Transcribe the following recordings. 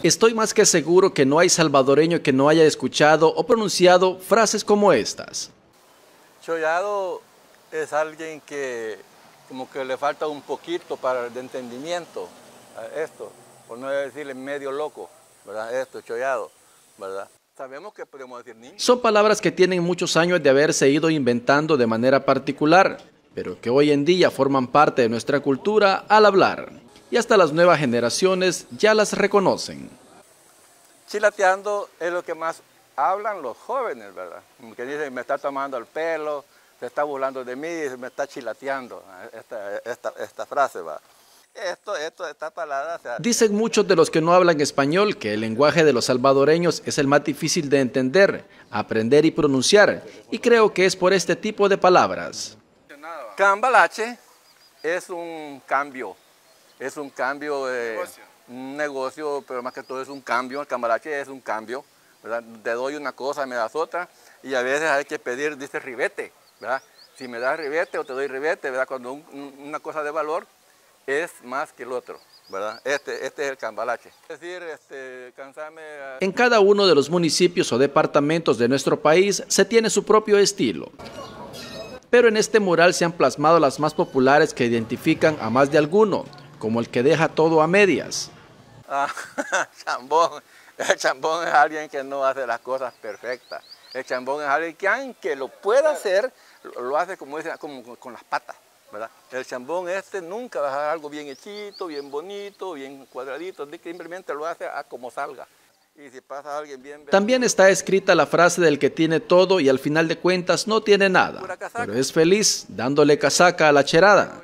Estoy más que seguro que no hay salvadoreño que no haya escuchado o pronunciado frases como estas. Chollado es alguien que como que le falta un poquito de entendimiento a esto, por no decirle medio loco, ¿verdad? Esto, chollado, ¿verdad? Sabemos que podemos decir niño. Son palabras que tienen muchos años de haberse ido inventando de manera particular, pero que hoy en día forman parte de nuestra cultura al hablar. Y hasta las nuevas generaciones ya las reconocen. Chilateando es lo que más hablan los jóvenes, ¿verdad? Que dicen, me está tomando el pelo, se está burlando de mí, me está chilateando. Esta frase, ¿va? Esta palabra... O sea, dicen muchos de los que no hablan español que el lenguaje de los salvadoreños es el más difícil de entender, aprender y pronunciar, y creo que es por este tipo de palabras. Cambalache es un cambio de un negocio, pero más que todo es un cambio. El cambalache es un cambio, ¿verdad? Te doy una cosa, me das otra, y a veces hay que pedir, dice ribete, ¿verdad? Si me das ribete o te doy ribete, ¿verdad? Cuando una cosa de valor es más que el otro, ¿verdad? Este es el cambalache. Es decir, En cada uno de los municipios o departamentos de nuestro país se tiene su propio estilo. Pero en este mural se han plasmado las más populares que identifican a más de alguno, como el que deja todo a medias. Chambón. El chambón es alguien que no hace las cosas perfectas. El chambón es alguien que aunque lo pueda hacer, lo hace como dicen, como con las patas, ¿verdad? El chambón nunca va a dejar algo bien hechito, bien bonito, bien cuadradito, simplemente lo hace a como salga. Y si pasa alguien bien... También está escrita la frase del que tiene todo y al final de cuentas no tiene nada, pero es feliz dándole casaca a la cherada.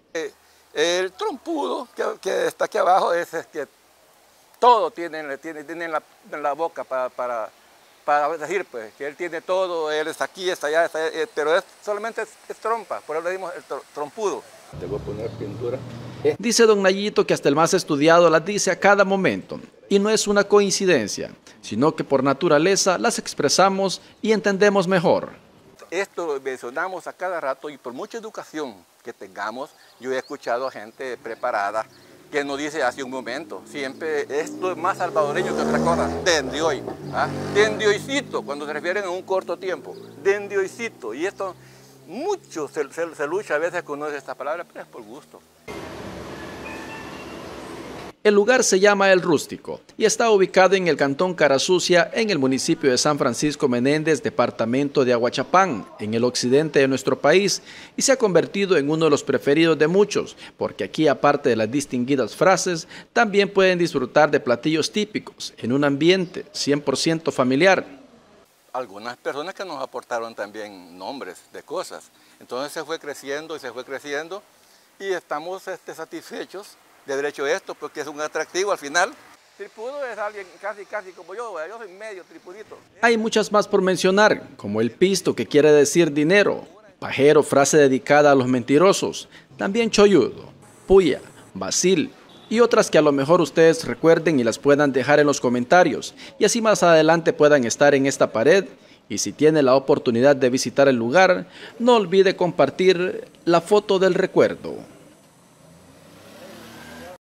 El trompudo que está aquí abajo es que todo tiene en la boca para decir pues, que él tiene todo, él está aquí, está allá, pero solamente es trompa, por eso le dimos el trompudo. Te voy a poner pintura. Dice don Nayito que hasta el más estudiado las dice a cada momento, y no es una coincidencia, sino que por naturaleza las expresamos y entendemos mejor. Esto lo mencionamos a cada rato y por mucha educación que tengamos, yo he escuchado a gente preparada que nos dice hace un momento, siempre esto es más salvadoreño que otra cosa, dendioy, dendioicito, cuando se refieren a un corto tiempo, dendioicito, y esto mucho se lucha a veces con esta palabra, pero es por gusto. El lugar se llama El Rústico y está ubicado en el cantón Carasucia, en el municipio de San Francisco Menéndez, departamento de Aguachapán, en el occidente de nuestro país, y se ha convertido en uno de los preferidos de muchos, porque aquí, aparte de las distinguidas frases, también pueden disfrutar de platillos típicos, en un ambiente 100% familiar. Algunas personas que nos aportaron también nombres de cosas, entonces se fue creciendo y estamos satisfechos de haber hecho esto, porque es un atractivo al final. Tripudo es alguien casi como yo soy medio tripudito. Hay muchas más por mencionar, como el pisto, que quiere decir dinero, pajero, frase dedicada a los mentirosos, también cholludo, puya, basil, y otras que a lo mejor ustedes recuerden y las puedan dejar en los comentarios, y así más adelante puedan estar en esta pared. Y si tiene la oportunidad de visitar el lugar, no olvide compartir la foto del recuerdo.